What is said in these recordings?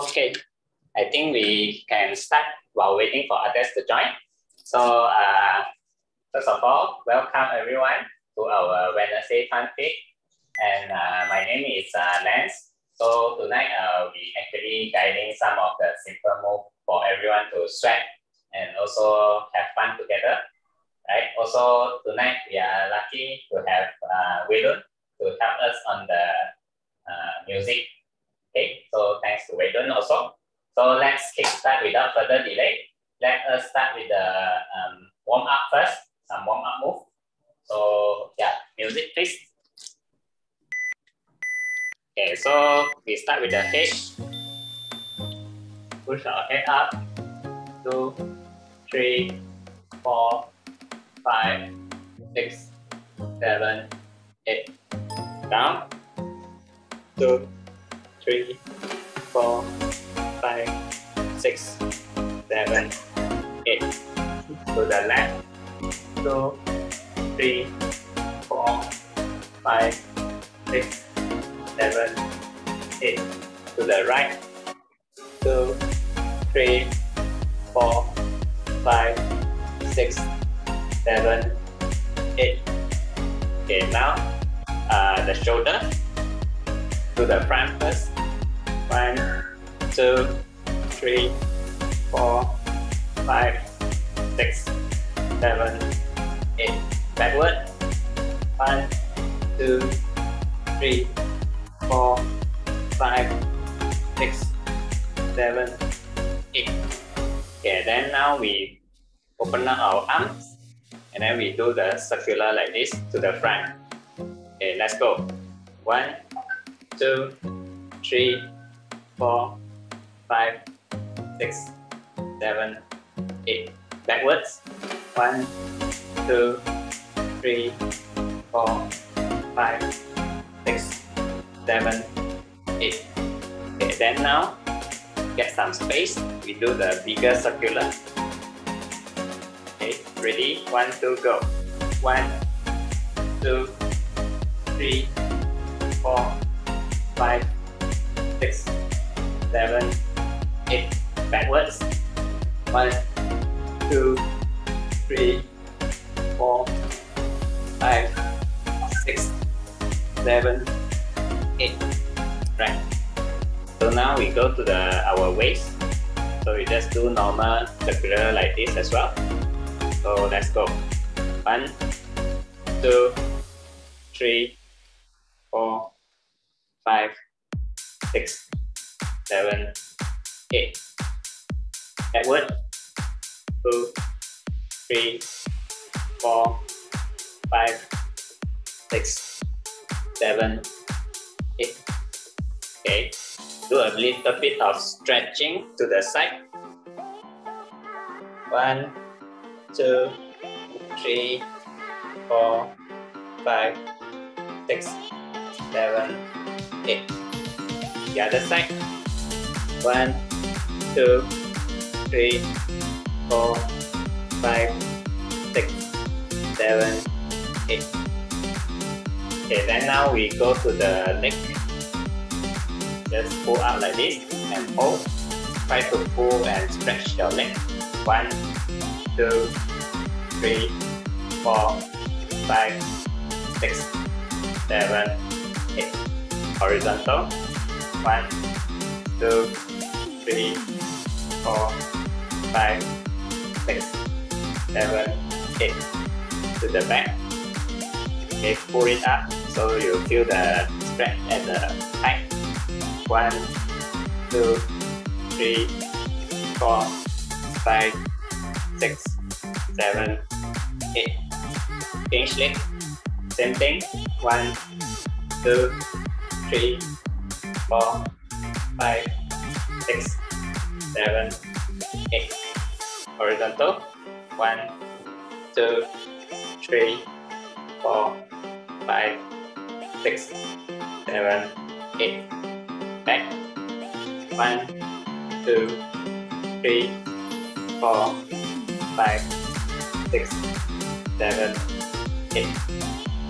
Okay, I think we can start while waiting for others to join. So first of all, welcome everyone to our Wednesday Fun Pick. And my name is Lance. So tonight we actually guiding some of the simple moves for everyone to sweat and also have fun together. Right. Also tonight we are lucky to have Waylon to help us on the music. Okay, so thanks to Waylon also. So let's kick start without further delay. Let us start with the warm up first, some warm up move. So yeah, music please. Okay, so we start with the head. Push our head up. 2, 3, 4, 5, 6, 7, 8. Down. 2, 3, 4, 5, 6, 7, 8. To the left. 2, 3, 4, 5, 6, 7, 8. To the right. 2, 3, 4, 5, 6, 7, 8. Okay, now the shoulder to the front first. 1, 2, 3, 4, 5, 6, 7, 8. Backward. 1, 2, 3, 4, 5, 6, 7, 8. Okay, then now we open up our arms and then we do the circular like this to the front. Okay, let's go. 1, 2, 3, 4, 5, 6, 7, 8. Backwards. 1, 2, 3, 4, 5, 6, 7, 8. Okay, then now get some space. We do the bigger circular. Okay, ready? 1, 2, go. 1, 2, 3, 4, 5, 6, 7, 8. Backwards. 1, 2, 3, 4, 5, 6, 7, 8. Right. So now we go to our waist. So we just do normal circular like this as well. So let's go. 1, 2, 3, 4, 5, 6, 7, 8. Backward. 2, 3, 4, 5, 6, 7, 8. Okay. Do a little bit of stretching to the side. 1, 2, 3, 4, 5, 6, 7, 8. The other side. 1, 2, 3, 4, 5, 6, 7, 8. Okay, then now we go to the leg. Just pull out like this and hold. Try to pull and stretch your leg. 1, 2, 3, 4, 5, 6, 7, 8. Horizontal. 1, 2, 3, 4, 5, 6, 7, 8. To the back. Okay, pull it up so you feel the stretch at the height. 1, 2, 3, 4, 5, 6, 7, 8. Change leg. Same thing. 1, 2, 3, 4, 5, 6, 7, 8. Horizontal. 1, 2, 3, 4, 5, 6, 7, 8. Back. 1, 2, 3, 4, 5, 6, 7, 8.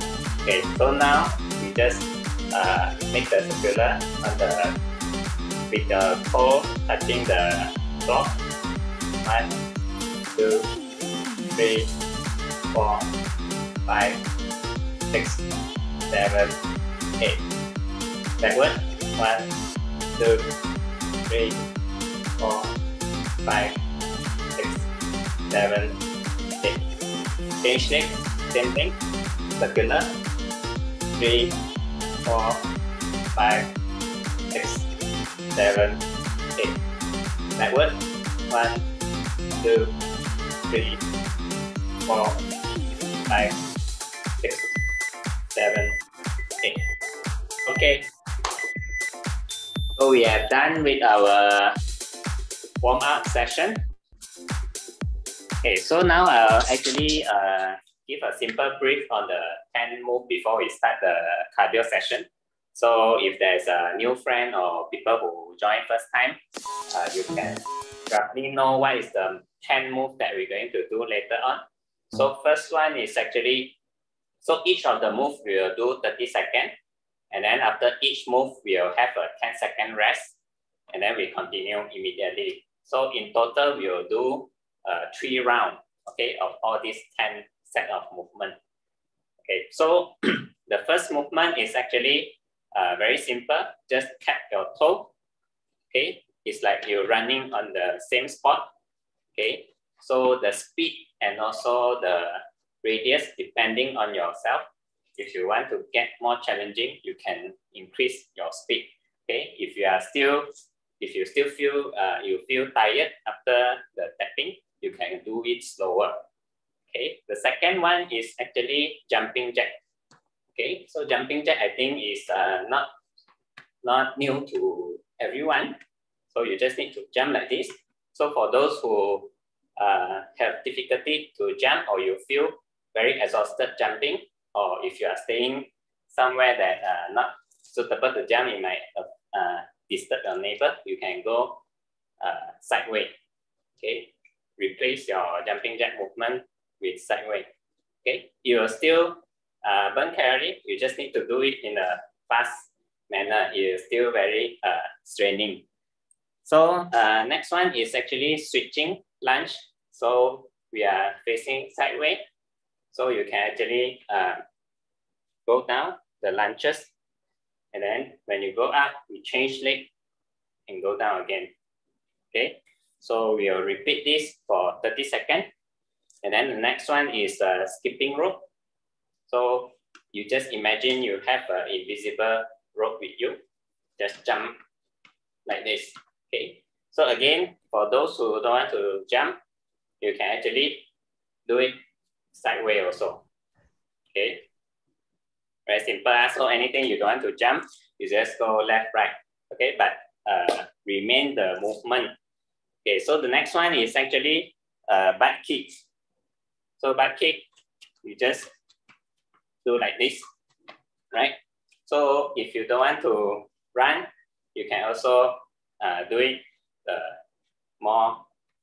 Okay, so now we just make the circular on the with the toe touching the floor. 1, 2, 3, 4, 5, 6, 7, 8. Backward. 1, 2, 3, 4, 5, 6, 7, 8. Change leg, same thing. Circular. 3, 4, 5, 6, 7, 8. Backward. 1, 2, 3, 4, 5, 6, 7, 8. Okay. So we are done with our warm-up session. Okay, so now I'll actually give a simple brief on the 10 move before we start the cardio session. So if there's a new friend or people who join first time, you can roughly know what is the 10 move that we're going to do later on. So first one is actually, so each of the move we will do 30 seconds. And then after each move, we'll have a 10-second rest. And then we continue immediately. So in total, we'll do 3 rounds, okay, of all these 10 set of movement. Okay, so the first movement is actually very simple. Just tap your toe. Okay, it's like you're running on the same spot. Okay, so the speed and also the radius depending on yourself. If you want to get more challenging, you can increase your speed. Okay, if you still feel you feel tired after the tapping, you can do it slower. Okay, the second one is actually jumping jack. Okay, so jumping jack I think is not new to everyone. So you just need to jump like this. So for those who have difficulty to jump, or you feel very exhausted jumping, or if you are staying somewhere that not suitable to jump, it might disturb your neighbor, you can go sideways. Okay, replace your jumping jack movement with sideways. Okay, you will still burn calorie. You just need to do it in a fast manner. It is still very straining. So next one is actually switching lunge. So we are facing sideways. So you can actually go down the lunges, and then when you go up, you change leg and go down again. Okay, so we will repeat this for 30 seconds. And then the next one is skipping rope. So you just imagine you have an invisible rope with you. Just jump like this. Okay, so again, for those who don't want to jump, you can actually do it sideways also. Okay, very simple. So anything you don't want to jump, you just go left, right. Okay, but remain the movement. Okay, so the next one is actually butt kick. So butt kick, you just do like this, right? So if you don't want to run, you can also do it more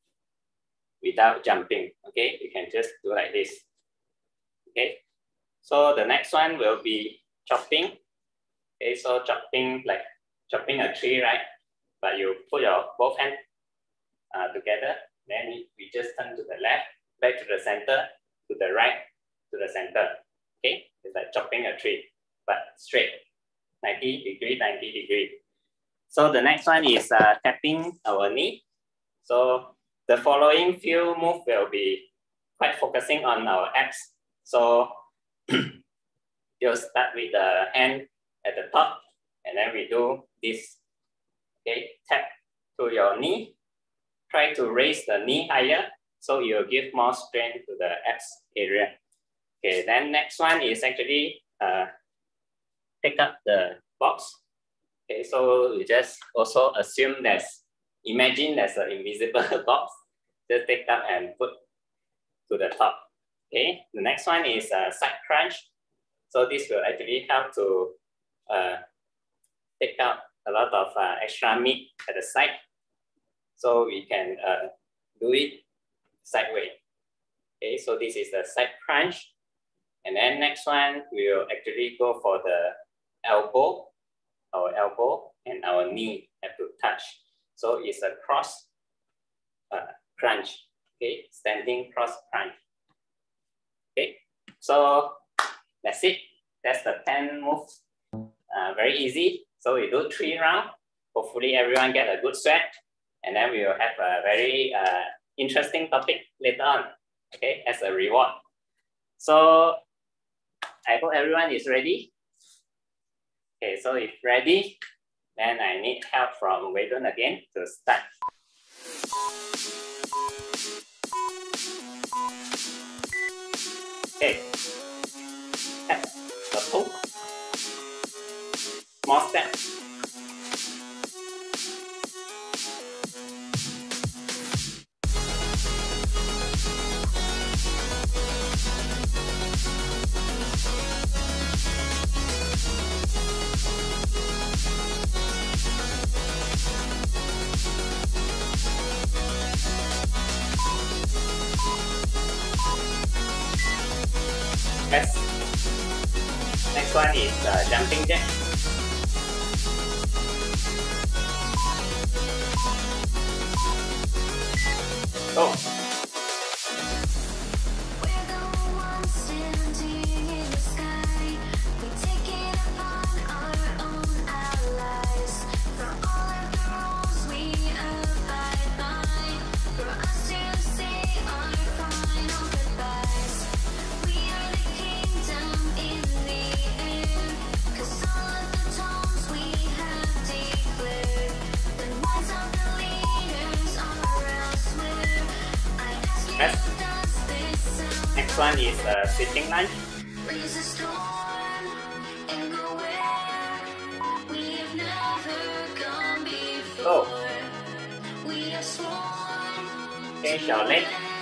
without jumping. Okay, you can just do like this. Okay, so the next one will be chopping. Okay, so chopping, like chopping a tree, right? But you put your both hands together, then we just turn to the left, back to the center, to the right, to the center. Okay, it's like chopping a tree, but straight, 90 degree, 90 degree. So the next one is tapping our knee. So the following few moves will be quite focusing on our abs. So you'll start with the hand at the top, and then we do this. Okay, tap to your knee. Try to raise the knee higher, so you'll give more strength to the abs area. Okay, then next one is actually take up the box. Okay, so you just also assume imagine there's an invisible box. Just take up and put to the top. Okay, the next one is side crunch. So this will actually help to take out a lot of extra meat at the side. So we can do it sideways. Okay, so this is the side crunch. And then next one, we will actually go for the elbow. Our elbow and our knee have to touch. So it's a cross crunch. Okay, standing cross crunch. Okay, so that's it. That's the 10 moves. Very easy. So we do 3 rounds. Hopefully everyone get a good sweat. And then we will have a very interesting topic later on. Okay, as a reward. So I hope everyone is ready. Okay, so if ready, then I need help from Wei Dun again to start. Okay, tap the toe, small step. Yes. Next one is jumping jack. Go. Next one is sitting lunge. Go. Change your leg.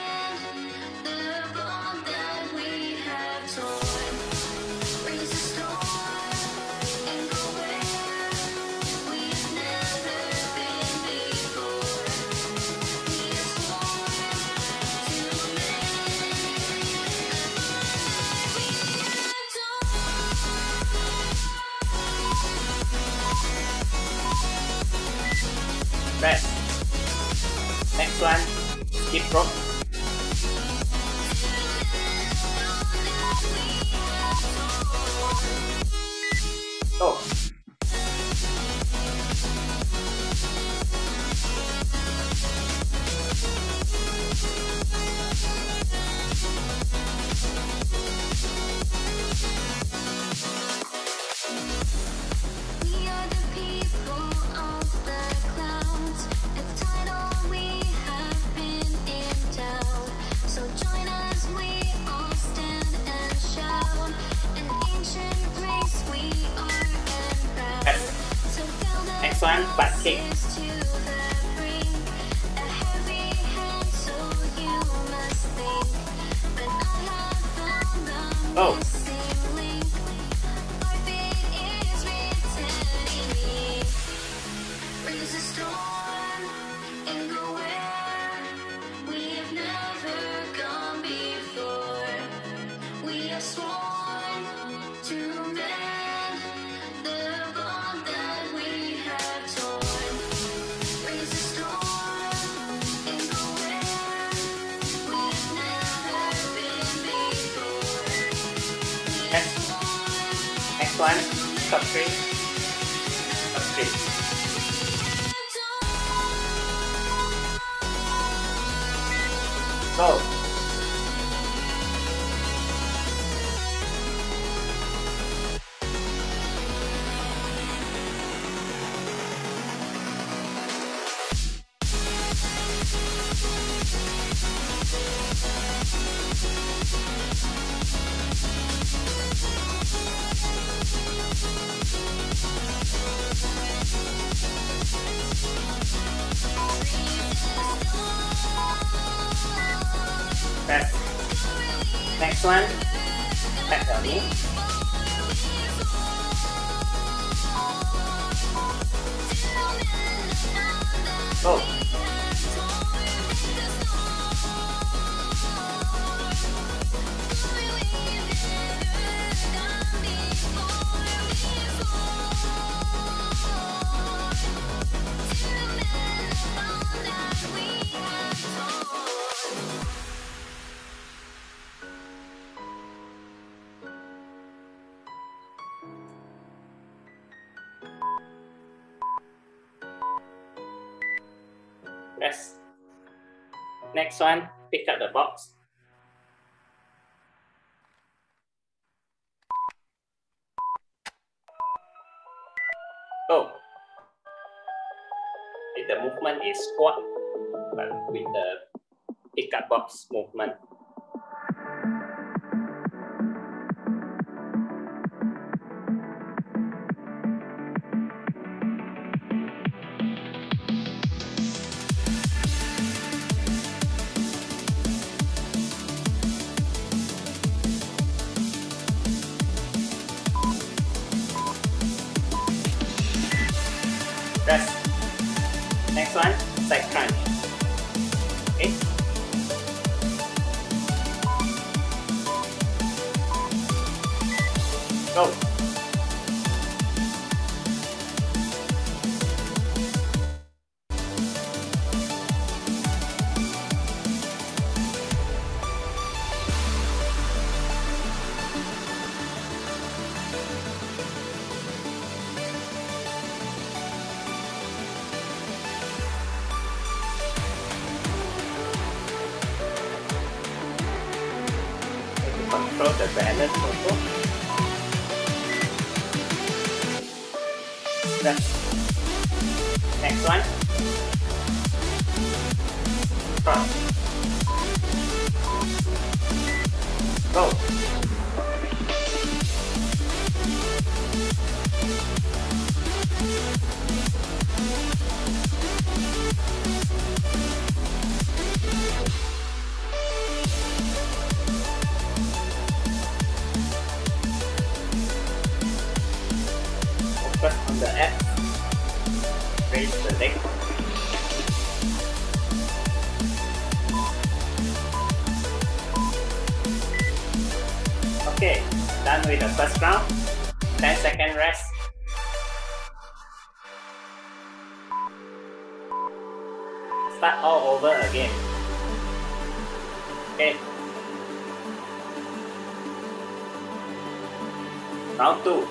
Rest. Next one, skip rope. Go. Next one, butt kick. Go. Next one, top three. Top three. Go. Press. Next one, tap your knee. Go. Press. Next one, pick up the box. Go. The movement is squat, but with the pickup box movement. Press. Next one, side crunch. Okay. Go. Control the balance also. Next one. Front. Go. Focus on the abs. Raise the leg. Okay, done with the first round. 10-second rest. Start all over again. Okay. Round 2.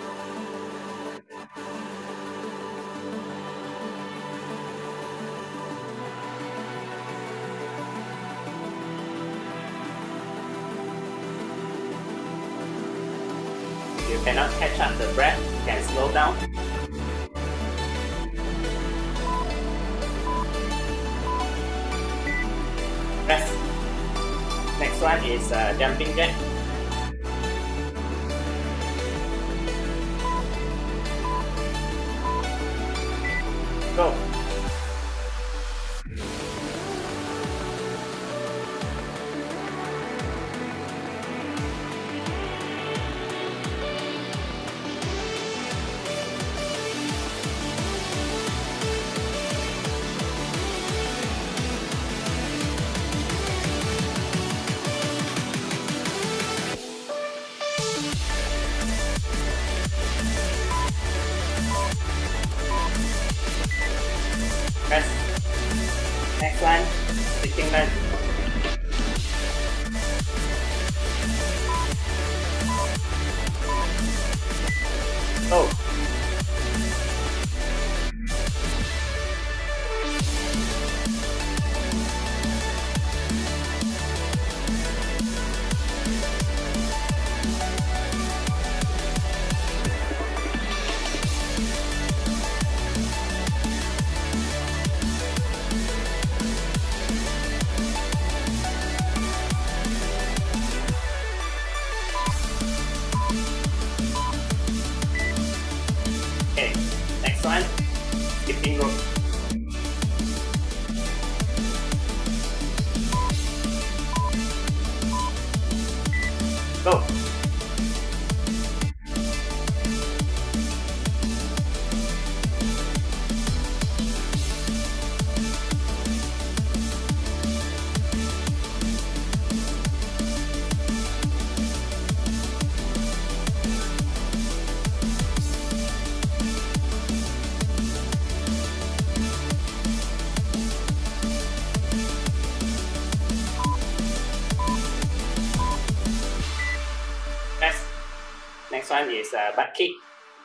You cannot catch up the breath, you can slow down. Press. Next one is jumping jack. Go. Press. Next one, sitting lunge. Go. Okay, next one, skipping rope. Go. Next one is butt kick.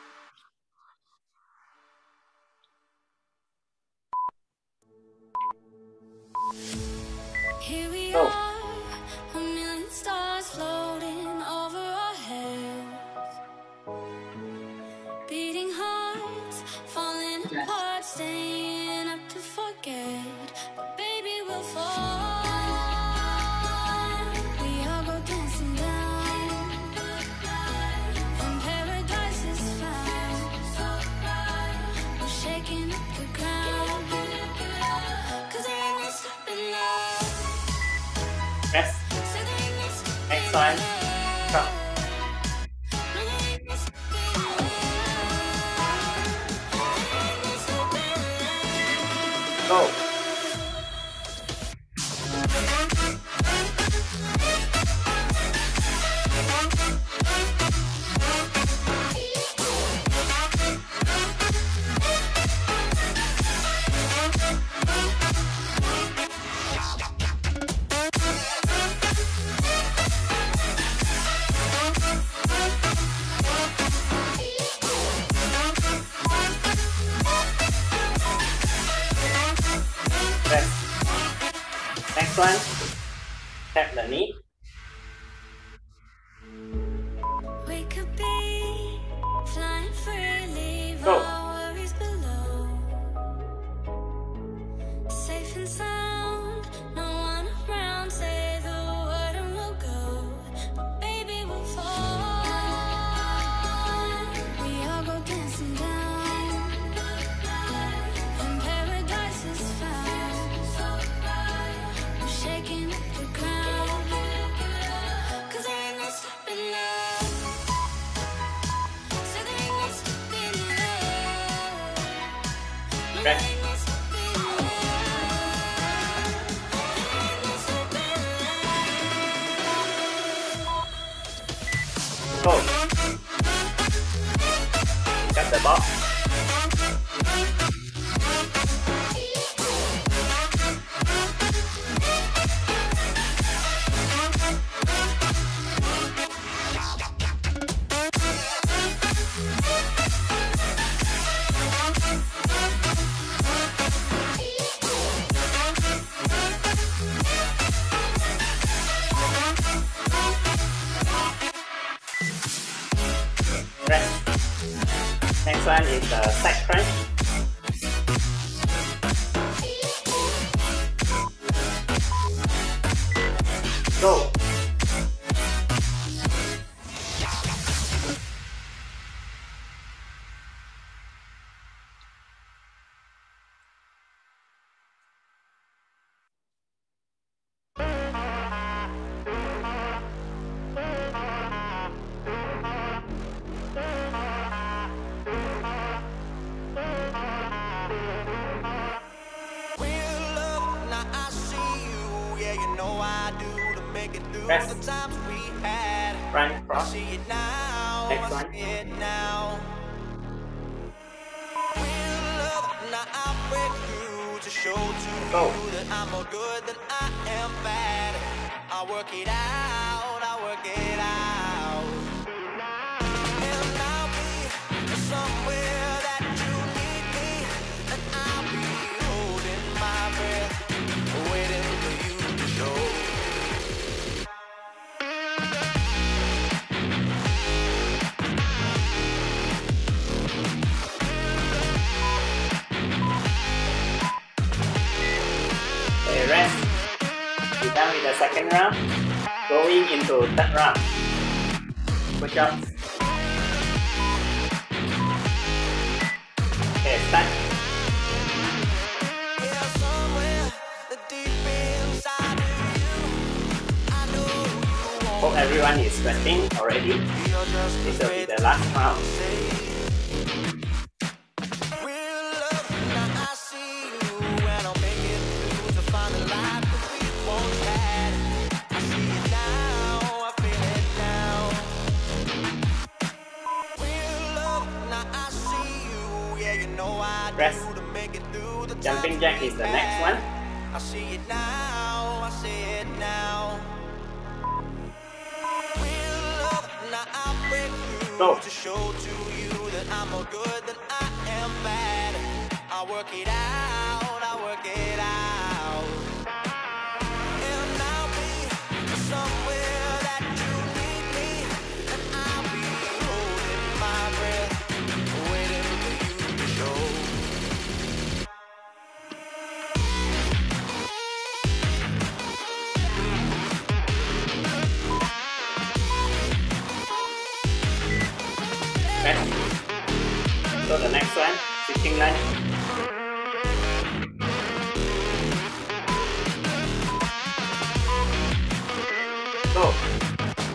10 Next one, come. Go. Next one, tap the knee. We could be flying freely, Go. worries below. Safe and sound, no one around. Say the word and we'll go. But baby, we'll fall. We all go dancing down, and paradise is found. We're shaking the ground, 'cause there ain't no stopping love. So there ain't no stopping love. No, there Rest. ain't no stopping love. There ain't no stopping love. Go. Cut the box. Rest. Next one is the side crunch. Go. Rest. The times we had, Run I cross. see it now. Next I one. see it now. Real love, now I'll break through to show to Go. you that I'm more good than I am bad. I'll work it out, I'll work it out. And I'll be somewhere that you need me, and I'll be holding my breath, waiting for you to show. Okay, rest. We're done with the second round. Going into third round. Good job. Okay, start. Yeah, somewhere deep inside of you, I know you Hope want everyone is sweating already. me. You're just This will be afraid the last round. to say. Real love, now I see you, and I'll make it through to find the life that we once had. I see it now, I feel it now. Real love, now I see you, yeah, you know I Rest. do to make it through the Jumping times jack we is the next had. one. I see it now, I see it now. Real love, now I'll break through Go. to show to you that I'm more good than I am bad. I'll work it out, I'll work it out. And I'll be somewhere that you need me, and I'll be holding my breath, waiting for you to show. Rest. So the next one, sitting lunge. Go.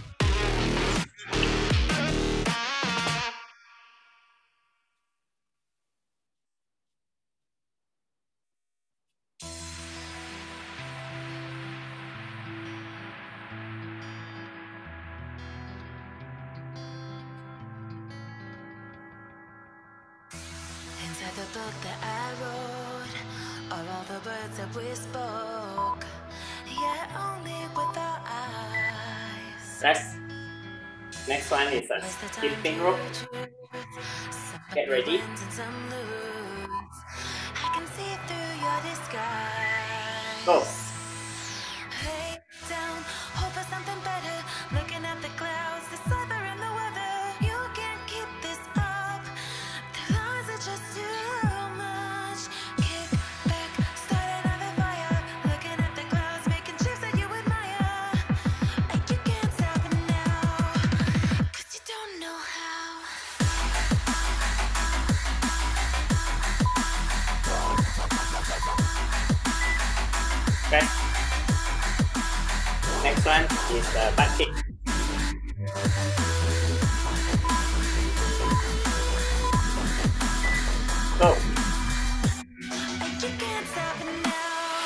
the book that I wrote, or all the words that we spoke, yet only with our eyes. Next one is a skipping rope. Get ready. I can see through your disguise. Go. Lay down, hope for something better. Looking at the clouds, the sliver in the weather. You can't keep this up. The lies are just too much. Kick back, start another fire. Looking at the clouds, making shapes that you admire. And you can't stop it now, 'cause you don't know how. Okay. Next one is butt kick. Go. And you can't stop it now.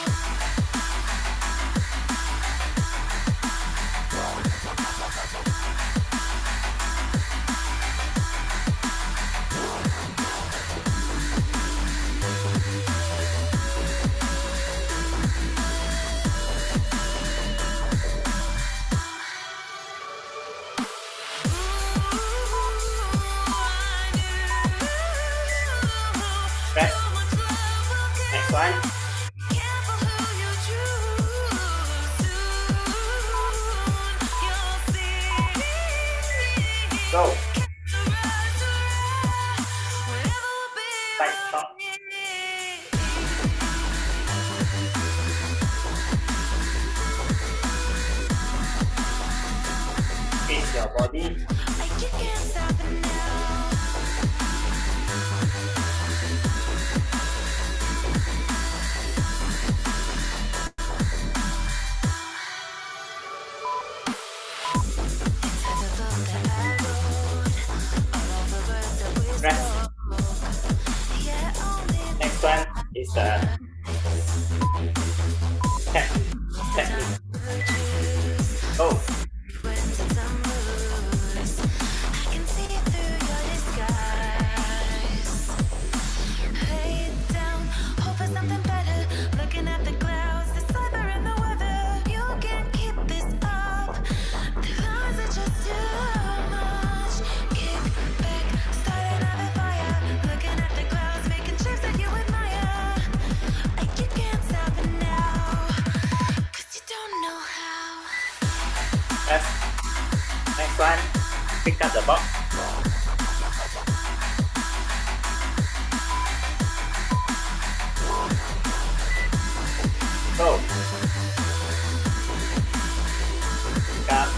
Okay. Next one. Careful who you choose. Soon you'll see. Go. Whatever will be. Side stop. Face your body. Like you can't stop it now. Rest. Next one is tap technique. Go. Next one, pick up the box. Go. Pick up.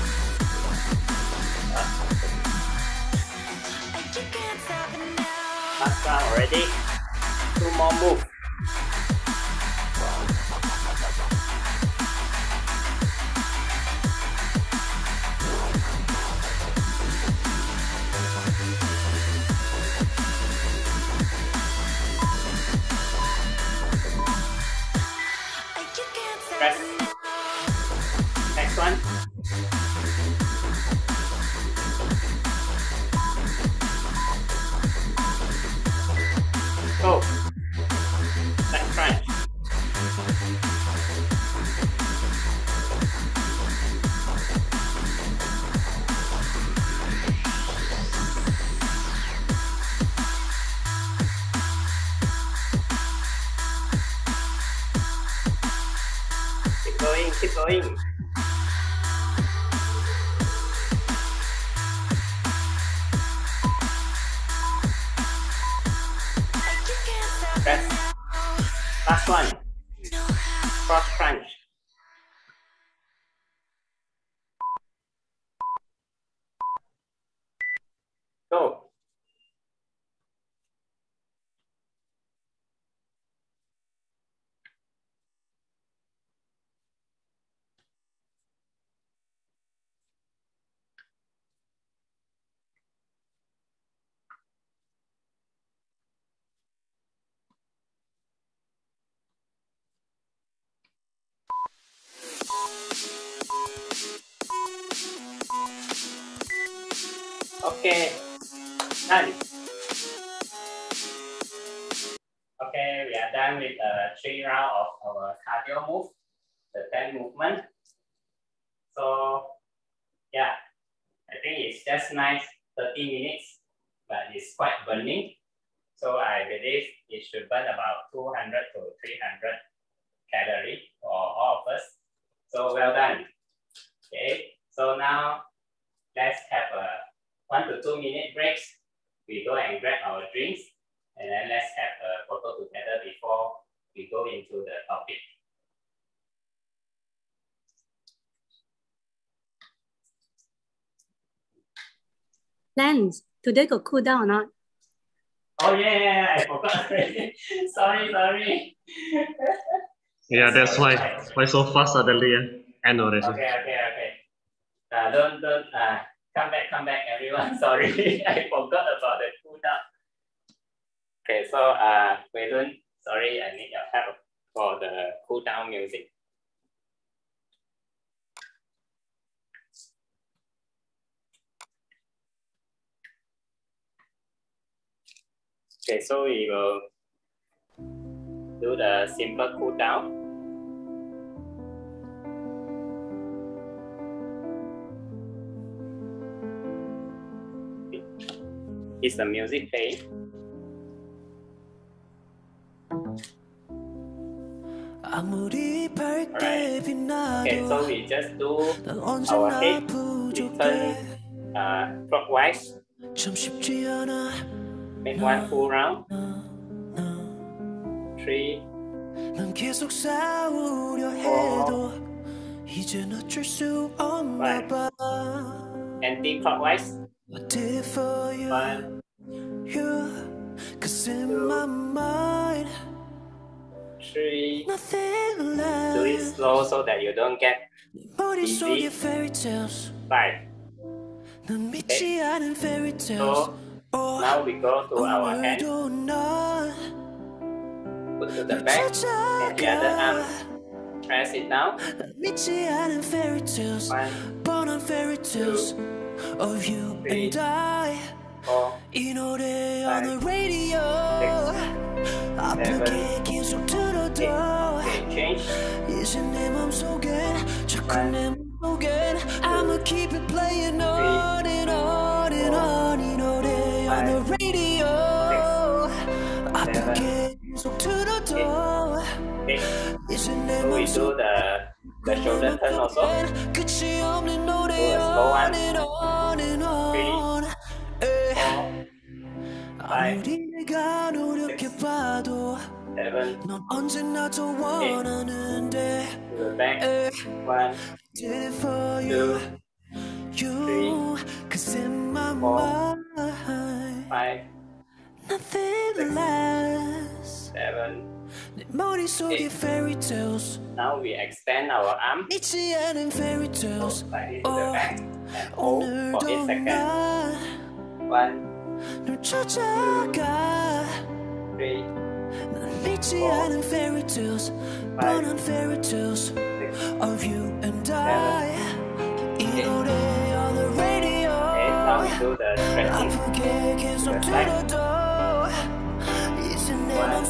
Last one already. 2 more moves. Press. Next one. Go. Back crunch. Keep going. Press. Last one. Cross crunch. Go. Okay, done. done with 3 rounds of our cardio move, the 10 movement. So yeah, I think it's just nice 30 minutes, but it's quite burning. So I believe it should burn about 200 to 300 calories for all of us. So well done. Okay, so now let's have a 1 to 2 minute breaks. We go and grab our drinks, and then let's have a photo together before we go into the topic. Lance, today got cool down or not? Oh yeah, I forgot already. sorry. Yeah, that's why so fast suddenly. I know this. Okay. Don't come back, everyone. Sorry, I forgot about the cool down. Okay, so Wei Lun, sorry, I need your help for the cool down music. Okay, so we will do the simple cool down. Is the music playing? Alright. Okay, so we just do our head. We turn clockwise. Make 1 full round. 3, 4, 5. Anti-clockwise. 1, 2, 3. Do it slow so that you don't get dizzy. 5. Okay. So now we go to our hand. Put to the back and the other arm. Press it down. 1, 2, 3, 4, 5, 6, 7, 8. Okay, change. 1, I'ma keep it playing on and on and on, you know they on the radio. 6, 7, To the door. 8. So we do the shoulder turn also. Do a slow one. 3, 4, 5, 6, 7, 8. To the back. 1, 2, 3, 4, 5, 6, 7, 8. Now we extend our arm. Go slightly to the back and hold for 8 seconds. 1, 2, 3, 4, 5, 6, 7, 8. Okay, now we do the stretching to the side. 1,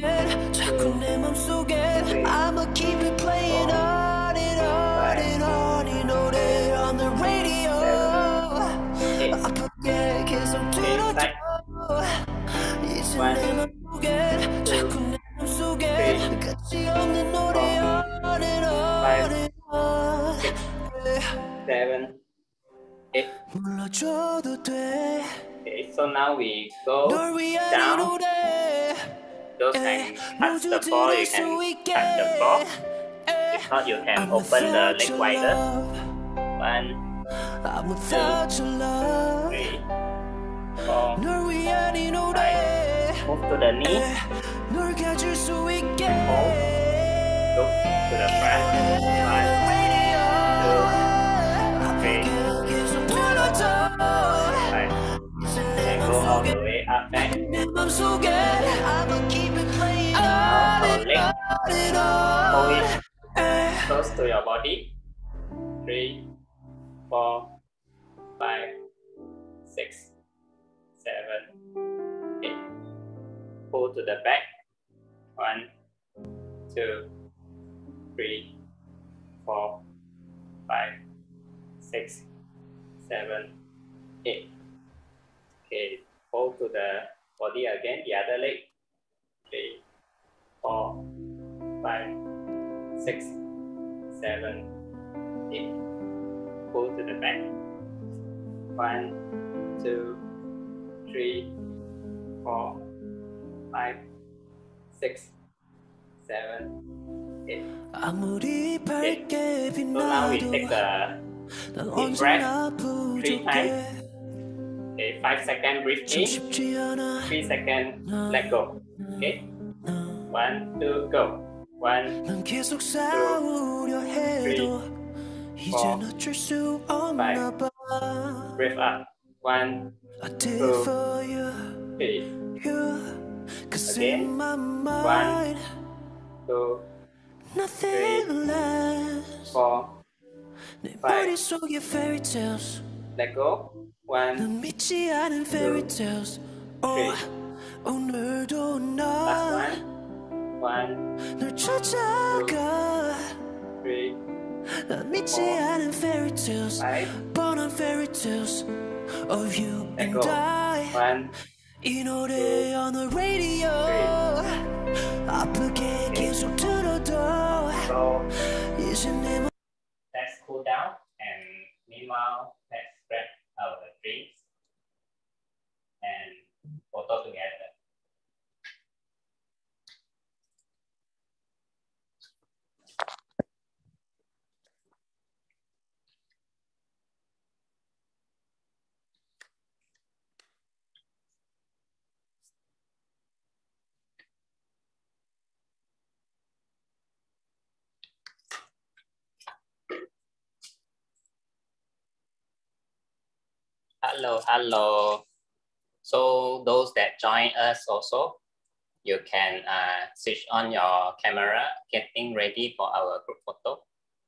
2, 3, I'ma keep it playing 4, on and on and on, you know they on the radio. 7, 8. I forget, cause I'm to Okay, the side. door. 1, 2, 3, 같이 없는 노래 on and on 5, and on. 6, 7, 8. 몰라줘도 돼. Okay, so now we go 널 위한 이 down. 노래. Those can touch the floor, you can touch the floor. If not, you can open the leg wider. 1, I'm without your love. 3, 4, 널 위한 이 노래. 5. Move to the knee. 널 가질 수 있게. Hold. Look to the front. 1, 2, 3, 5. And go all the way up back. 내 맘속에 I'ma keep it playing Now on our and leg. on and on. Hold it close to your body. 3, 4, 5, 6, 7, 8. Pull to the back. 1, 2, 3, 4, 5, 6, 7, 8. Okay, hold to the body again, the other leg. 3, 4, 5, 6, 7, 8. Pull to the back. 1, 2, 3, 4, 5, 6, 7, 8. 아무리 밝게 So now we take a deep breath 3 times. Okay, 5 seconds breathe in, 3 seconds let go. Okay, 1, 2, go. 1, 2, 3, 4, 5. Breathe up. 1, 2, 3. Again. 1, 2, 3, 4, 5. Let go. 1, 2, 3. Last one. 1, 2, 3, 4, 5. Let go. 1, 2, 3. So let's cool down, and meanwhile let's grab our drinks and photo together. Hello. So those that join us also, you can switch on your camera, getting ready for our group photo.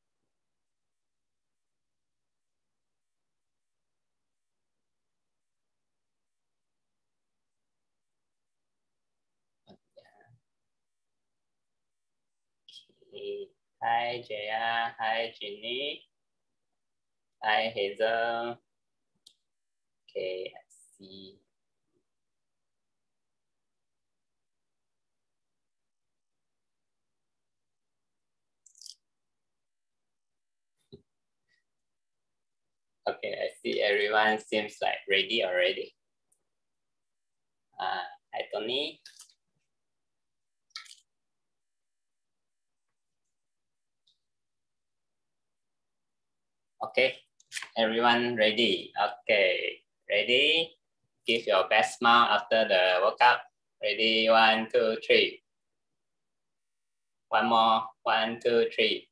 Okay. Hi Jaya, hi Ginny, hi Hazel. Okay, let's see. Okay, I see everyone seems like ready already. Hi Tony. Okay, everyone ready? Okay, ready? Give your best smile after the workout. Ready? 1, 2, 3. One more. 1, 2, 3.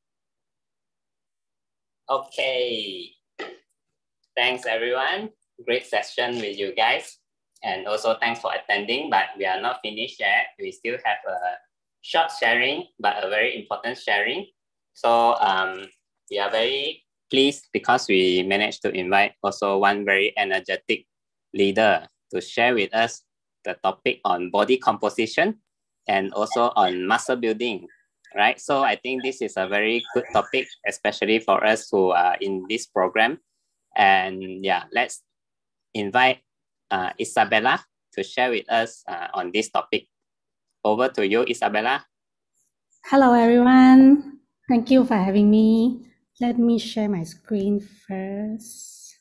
Okay. Thanks everyone. Great session with you guys. And also thanks for attending, but we are not finished yet. We still have a short sharing, but a very important sharing. So we are very pleased because we managed to invite also one very energetic leader to share with us the topic on body composition and also on muscle building, right? So I think this is a very good topic, especially for us who are in this program. And yeah, let's invite Isabella to share with us on this topic. Over to you, Isabella. Hello, everyone. Thank you for having me. Let me share my screen first.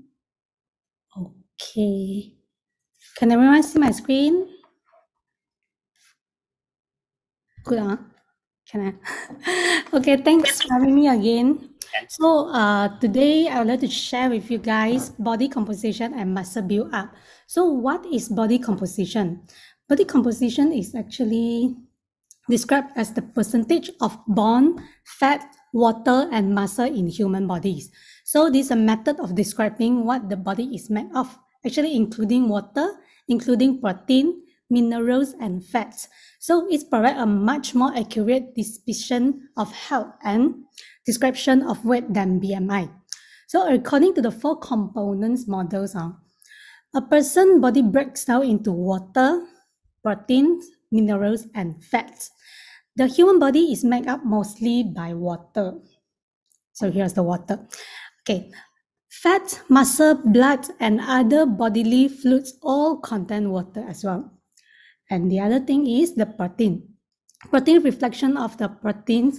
Okay. Can everyone see my screen? Good, huh? Can I? Okay, thanks for having me again. So today I would like to share with you guys body composition and muscle build up. So what is body composition? Body composition is actually described as the percentage of bone, fat, water, and muscle in human bodies. So this is a method of describing what the body is made of, actually including water, including protein, minerals, and fats. So it provides a much more accurate description of health and description of weight than BMI. So according to the 4 components models, a person's body breaks down into water, proteins, minerals, and fats. The human body is made up mostly by water. So here's the water. Okay. Fat, muscle, blood, and other bodily fluids all contain water as well. And the other thing is the protein. Reflection of the protein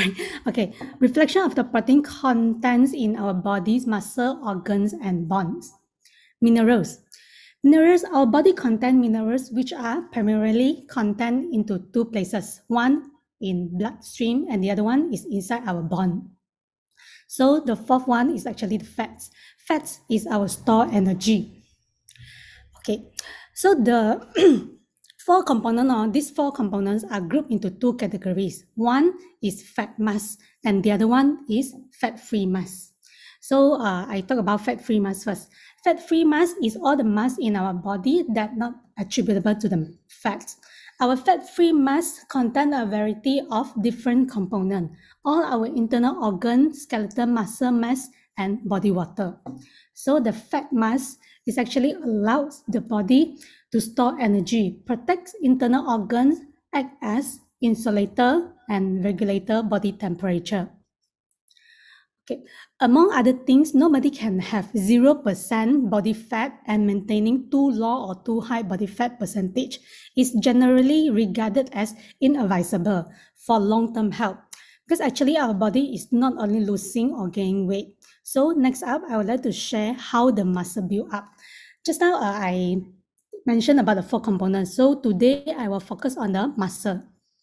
contents in our body's muscle, organs, and bones. Minerals. Our body contain minerals which are primarily contained into two places. One in bloodstream and the other one is inside our bone. So the fourth one is actually the fats. Fats is our stored energy. Okay, so the these four components are grouped into two categories. One is fat mass and the other one is fat-free mass. So I talk about fat-free mass first. Fat-free mass is all the mass in our body that not attributable to the fats. Our fat-free mass contain a variety of different components, all our internal organs, skeletal muscle mass, and body water. So the fat mass is actually allows the body to store energy, protects internal organs, act as insulator, and regulator body temperature. Okay. Among other things, nobody can have 0% body fat, and maintaining too low or too high body fat percentage is generally regarded as inadvisable for long-term health, because actually our body is not only losing or gaining weight. So next up, I would like to share how the muscle build up. Just now I mentioned about the four components. So today I will focus on the muscle.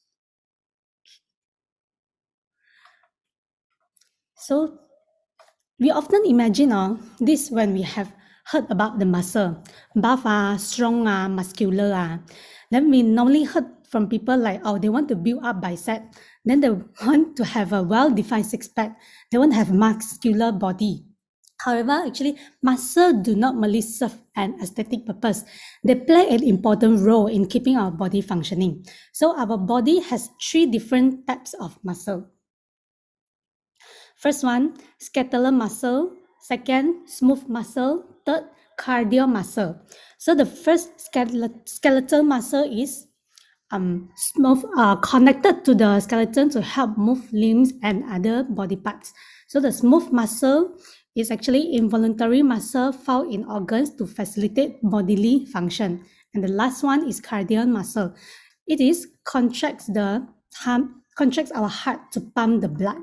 So we often imagine this when we have heard about the muscle. Buff, strong, muscular. Then we normally heard from people like, oh, they want to build up bicep. Then they want to have a well-defined six-pack. They want to have muscular body. However, actually, muscle do not merely serve an aesthetic purpose. They play an important role in keeping our body functioning. So our body has three different types of muscle. First one, skeletal muscle. Second, smooth muscle. Third, cardiac muscle. So the first skeletal muscle is smooth, connected to the skeleton to help move limbs and other body parts. So the smooth muscle is actually involuntary muscle found in organs to facilitate bodily function. And the last one is cardiac muscle. It is contracts our heart to pump the blood.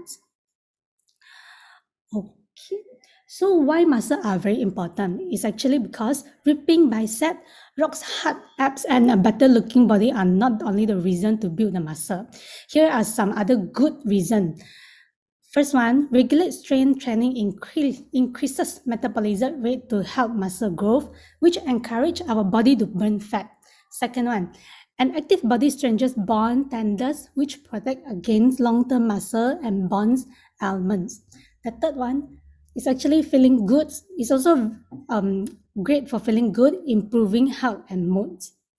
Okay, so why muscle are very important? It's actually because ripping bicep, rocks hard abs, and a better looking body are not only the reason to build the muscle. Here are some other good reasons. First one, regular strength training increases metabolism rate to help muscle growth, which encourage our body to burn fat. Second one, an active body strengthens bone tendons, which protect against long-term muscle and bones ailments. The third one is actually feeling good. It's also great for feeling good, improving health and mood.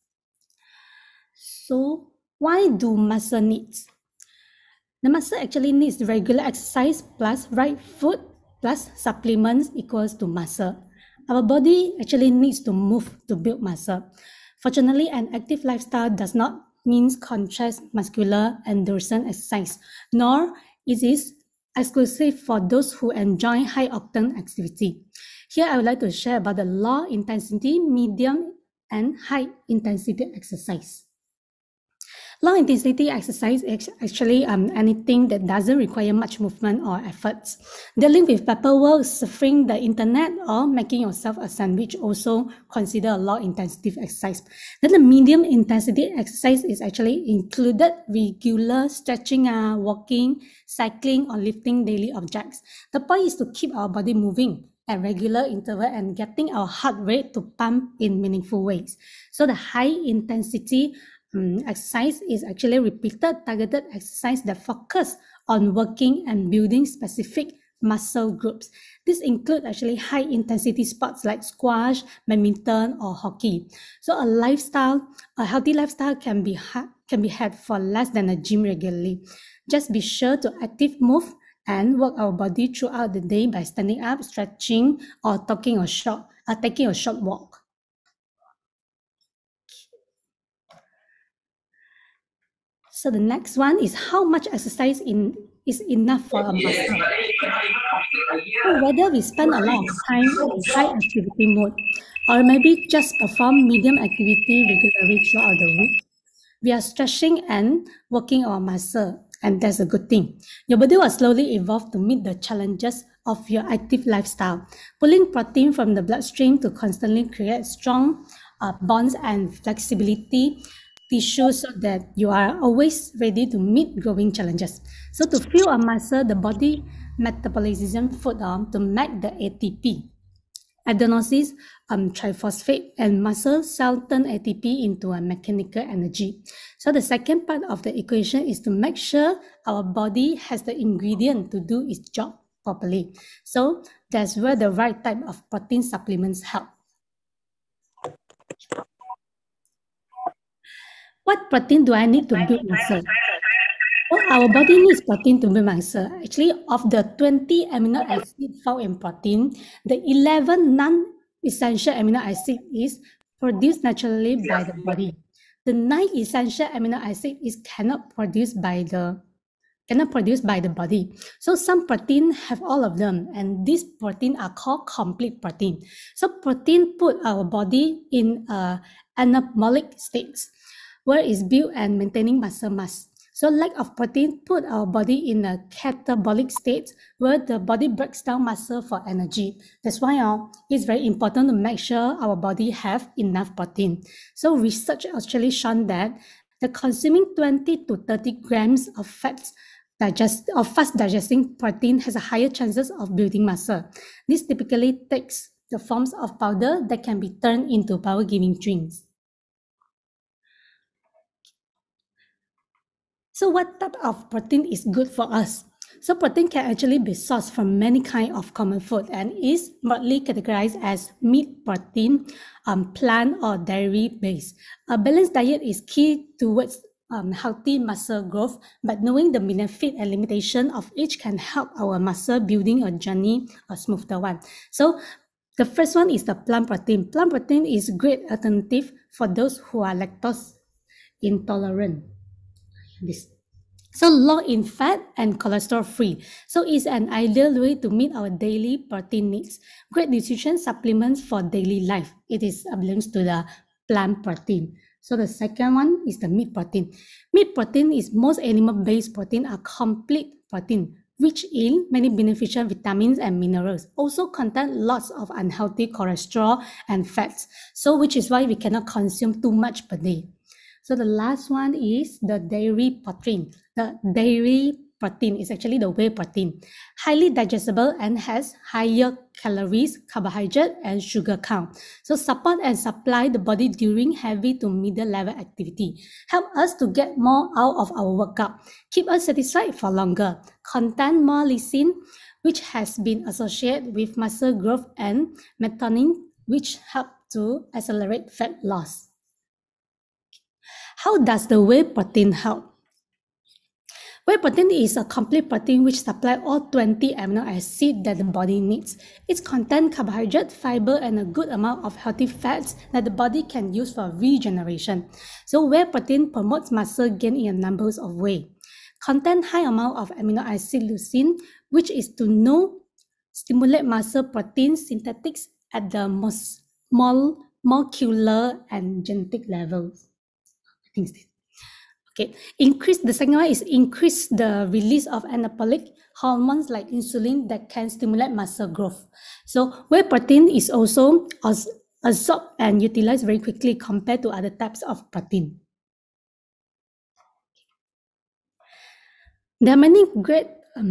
So why do muscle needs? The muscle actually needs regular exercise plus right food plus supplements equals to muscle. Our body actually needs to move to build muscle. Fortunately, an active lifestyle does not mean contrast muscular endurance exercise, nor is it exclusive for those who enjoy high octane activity. Here I would like to share about the low intensity, medium, and high intensity exercise. Low intensity exercise is actually anything that doesn't require much movement or efforts. Dealing with paperwork, surfing the internet, or making yourself a sandwich also consider a low intensity exercise. Then the medium intensity exercise is actually included regular stretching, walking, cycling, or lifting daily objects. The point is to keep our body moving at regular interval and getting our heart rate to pump in meaningful ways. So the high intensity exercise is actually repeated targeted exercise that focus on working and building specific muscle groups. This include actually high intensity sports like squash, badminton, or hockey. So a healthy lifestyle can be had for less than a gym regularly. Just be sure to active move and work our body throughout the day by standing up, stretching, or taking a short walk. So the next one is how much exercise is enough for a muscle. So whether we spend a lot of time in high activity mode or maybe just perform medium activity regularly throughout the week, we are stretching and working our muscle, and that's a good thing. Your body will slowly evolve to meet the challenges of your active lifestyle, pulling protein from the bloodstream to constantly create strong bonds and flexibility tissue so that you are always ready to meet growing challenges. So to fuel a muscle, the body metabolism food to make the ATP, adenosine triphosphate, and muscle cell turn ATP into a mechanical energy. So the second part of the equation is to make sure our body has the ingredient to do its job properly. So that's where the right type of protein supplements help. What protein do I need to build muscle? Well, our body needs protein to build muscle. Actually, of the 20 amino acids found in protein, the 11 non-essential amino acid is produced naturally by the body. The 9 essential amino acid is cannot produced by the body. So some protein have all of them, and these protein are called complete protein. So protein put our body in anabolic states, where it's built and maintaining muscle mass. So lack of protein put our body in a catabolic state where the body breaks down muscle for energy. That's why it's very important to make sure our body have enough protein. So research actually shown that the consuming 20 to 30 grams of fast digesting protein has a higher chances of building muscle. This typically takes the forms of powder that can be turned into power-giving drinks. So what type of protein is good for us? So protein can actually be sourced from many kinds of common food and is broadly categorized as meat protein, plant or dairy based. A balanced diet is key towards healthy muscle growth, but knowing the benefit and limitation of each can help our muscle building a journey a smoother one. So the first one is the plant protein. Plant protein is a great alternative for those who are lactose intolerant. So low in fat and cholesterol free. So it's an ideal way to meet our daily protein needs. Great nutrition supplements for daily life. It belongs to the plant protein. So the second one is the meat protein. Meat protein is most animal-based protein are complete protein, rich in many beneficial vitamins and minerals. Also contain lots of unhealthy cholesterol and fats. So which is why we cannot consume too much per day. So the last one is the dairy protein. The dairy protein is actually the whey protein, highly digestible and has higher calories, carbohydrate, and sugar count. So support and supply the body during heavy to middle level activity. Help us to get more out of our workout. Keep us satisfied for longer. Contain more lysine, which has been associated with muscle growth, and melatonin, which help to accelerate fat loss. How does the whey protein help? Whey protein is a complete protein which supplies all 20 amino acids that the body needs. It contains carbohydrate, fiber, and a good amount of healthy fats that the body can use for regeneration. So whey protein promotes muscle gain in a number of ways. Contain high amount of amino acid leucine, which is to know stimulate muscle protein synthetics at the most small molecular and genetic levels. Okay, the second one is increase the release of anabolic hormones like insulin that can stimulate muscle growth. So whey protein is also absorbed and utilized very quickly compared to other types of protein. There are many great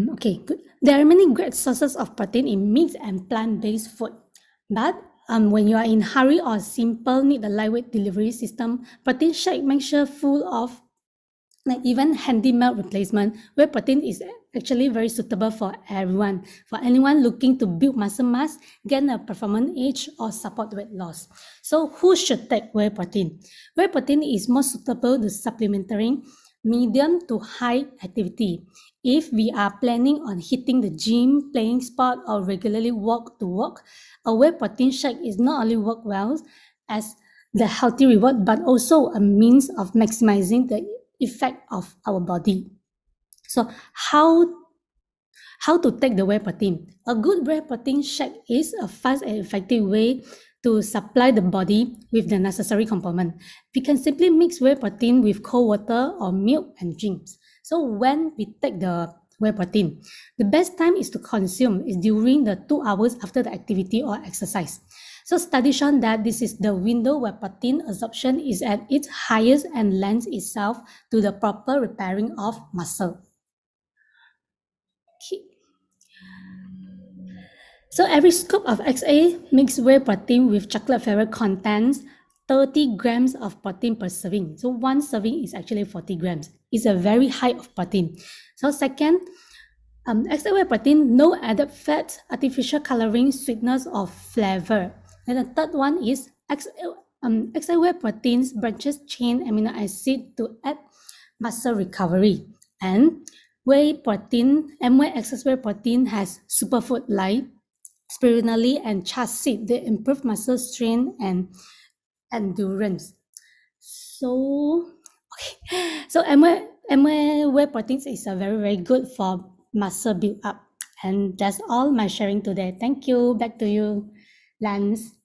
sources of protein in meat and plant-based food, but when you are in hurry or simple need a lightweight delivery system, protein shake make sure full of even handy meal replacement. Whey protein is actually very suitable for everyone, for anyone looking to build muscle mass, gain a performance edge, or support weight loss. So who should take whey protein? Whey protein is most suitable to supplementing medium to high activity. If we are planning on hitting the gym, playing sport, or regularly walk to work, a whey protein shake is not only work well as the healthy reward, but also a means of maximizing the effect of our body. So how to take the whey protein? A good whey protein shake is a fast and effective way to supply the body with the necessary component. We can simply mix whey protein with cold water or milk and drinks. So when we take the whey protein, the best time is to consume is during the 2 hours after the activity or exercise. So studies shown that this is the window where protein absorption is at its highest and lends itself to the proper repairing of muscle. Okay. So every scoop of XA mixed whey protein with chocolate flavor contains 30 grams of protein per serving. So one serving is actually 40 grams. It's a very high of protein. So second, XA whey protein, no added fat, artificial coloring, sweetness, or flavor. And the third one is XA whey proteins branches chain amino acid to add muscle recovery. And whey protein, Amway excess whey protein has superfood like spirulina and chia seed. They improve muscle strength and endurance. So, okay. So Amway whey proteins is a very good for muscle build up. And that's all my sharing today. Thank you. Back to you, Lance.